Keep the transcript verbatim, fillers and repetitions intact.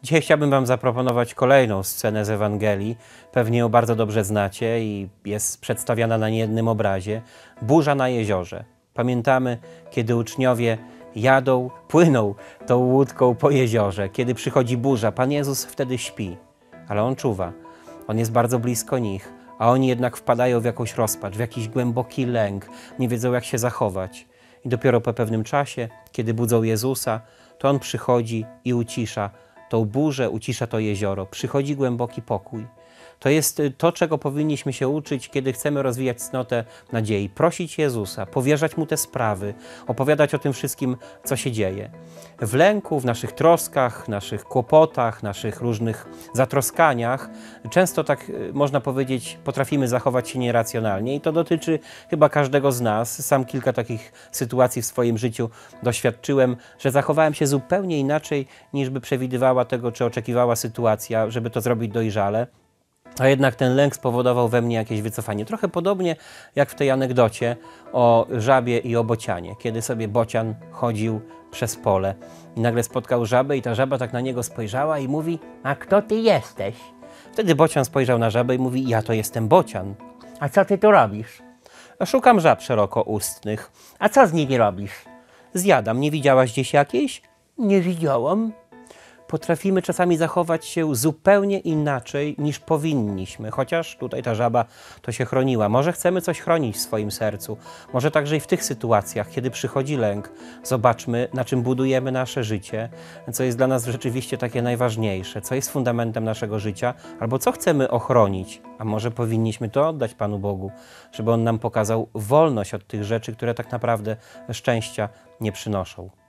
Dzisiaj chciałbym Wam zaproponować kolejną scenę z Ewangelii. Pewnie ją bardzo dobrze znacie i jest przedstawiana na niejednym obrazie. Burza na jeziorze. Pamiętamy, kiedy uczniowie jadą, płyną tą łódką po jeziorze. Kiedy przychodzi burza, Pan Jezus wtedy śpi, ale On czuwa. On jest bardzo blisko nich, a oni jednak wpadają w jakąś rozpacz, w jakiś głęboki lęk, nie wiedzą, jak się zachować. I dopiero po pewnym czasie, kiedy budzą Jezusa, to On przychodzi i ucisza tą burzę, ucisza to jezioro. Przychodzi głęboki pokój. To jest to, czego powinniśmy się uczyć, kiedy chcemy rozwijać cnotę nadziei. Prosić Jezusa, powierzać Mu te sprawy, opowiadać o tym wszystkim, co się dzieje. W lęku, w naszych troskach, naszych kłopotach, naszych różnych zatroskaniach, często tak można powiedzieć, potrafimy zachować się nieracjonalnie i to dotyczy chyba każdego z nas. Sam kilka takich sytuacji w swoim życiu doświadczyłem, że zachowałem się zupełnie inaczej, niż by przewidywała tego, czy oczekiwała sytuacja, żeby to zrobić dojrzale. A jednak ten lęk spowodował we mnie jakieś wycofanie. Trochę podobnie jak w tej anegdocie o żabie i o bocianie. Kiedy sobie bocian chodził przez pole i nagle spotkał żabę i ta żaba tak na niego spojrzała i mówi: A kto ty jesteś? Wtedy bocian spojrzał na żabę i mówi: ja to jestem bocian. A co ty tu robisz? Szukam żab szerokoustnych. A co z nimi robisz? Zjadam. Nie widziałaś gdzieś jakiejś? Nie widziałam. Potrafimy czasami zachować się zupełnie inaczej niż powinniśmy, chociaż tutaj ta żaba to się chroniła. Może chcemy coś chronić w swoim sercu, może także i w tych sytuacjach, kiedy przychodzi lęk, zobaczmy, na czym budujemy nasze życie, co jest dla nas rzeczywiście takie najważniejsze, co jest fundamentem naszego życia, albo co chcemy ochronić, a może powinniśmy to oddać Panu Bogu, żeby On nam pokazał wolność od tych rzeczy, które tak naprawdę szczęścia nie przynoszą.